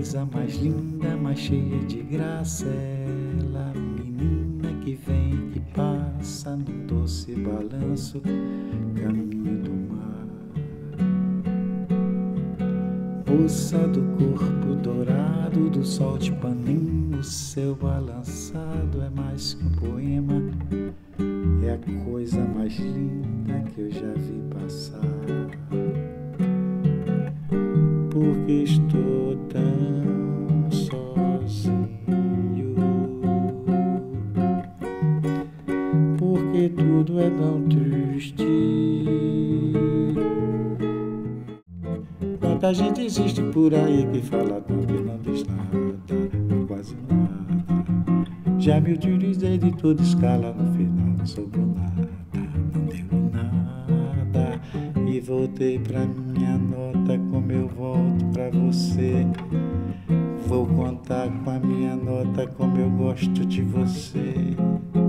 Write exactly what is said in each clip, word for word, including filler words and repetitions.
coisa mais linda, mais cheia de graça, ela, menina que vem, que passa no doce balanço, caminho do mar. Moça do corpo dourado, do sol de Ipanema, o seu balançado é mais que um poema, é a coisa mais linda que eu já vi passar. Porque estou tão sozinho, porque tudo é tão triste. Quanta gente existe por aí que fala tanto e não diz nada, quase nada. Já me utilizei de toda escala, no final não sobrou nada, não deu nada. E voltei pra minha nota, como eu volto pra você. Vou contar com a minha nota como eu gosto de você.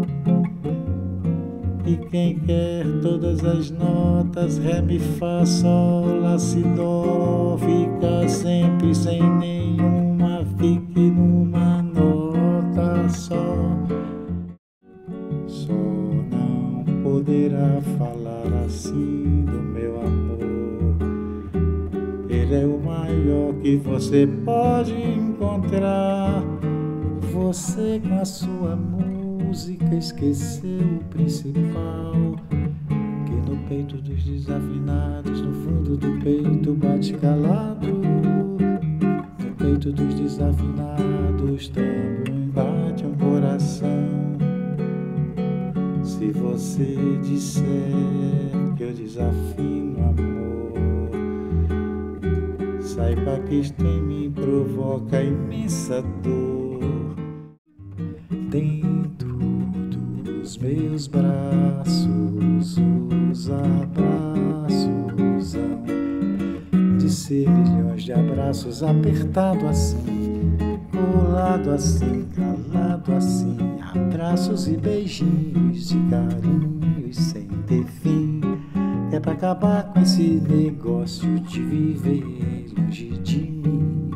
E quem quer todas as notas, ré, mi, fá, sol, lá, si, dó, fica sempre sem nenhuma, fique numa nota só. Só não poderá falar assim do meu amor. Ele é o maior que você pode encontrar. Você com a sua música esqueceu o principal, que no peito dos desafinados, no fundo do peito bate calado. No peito dos desafinados também bate um coração. Se você disser que eu desafino amor, saiba que isto em mim provoca imensa dor. Dentro dos meus braços, os abraços hão de ser milhões de abraços, apertado assim, colado assim, calado assim, abraços e beijinhos de carinhos sem ter fim. É pra acabar com esse negócio de viver longe de mim.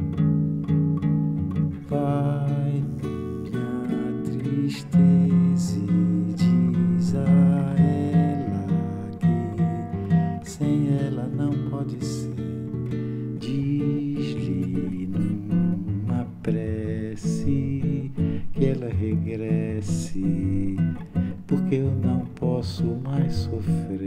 Vai, minha tristeza, e diz a ela que sem ela não pode ser. Diz-lhe numa prece que ela regresse, porque eu não posso mais sofrer.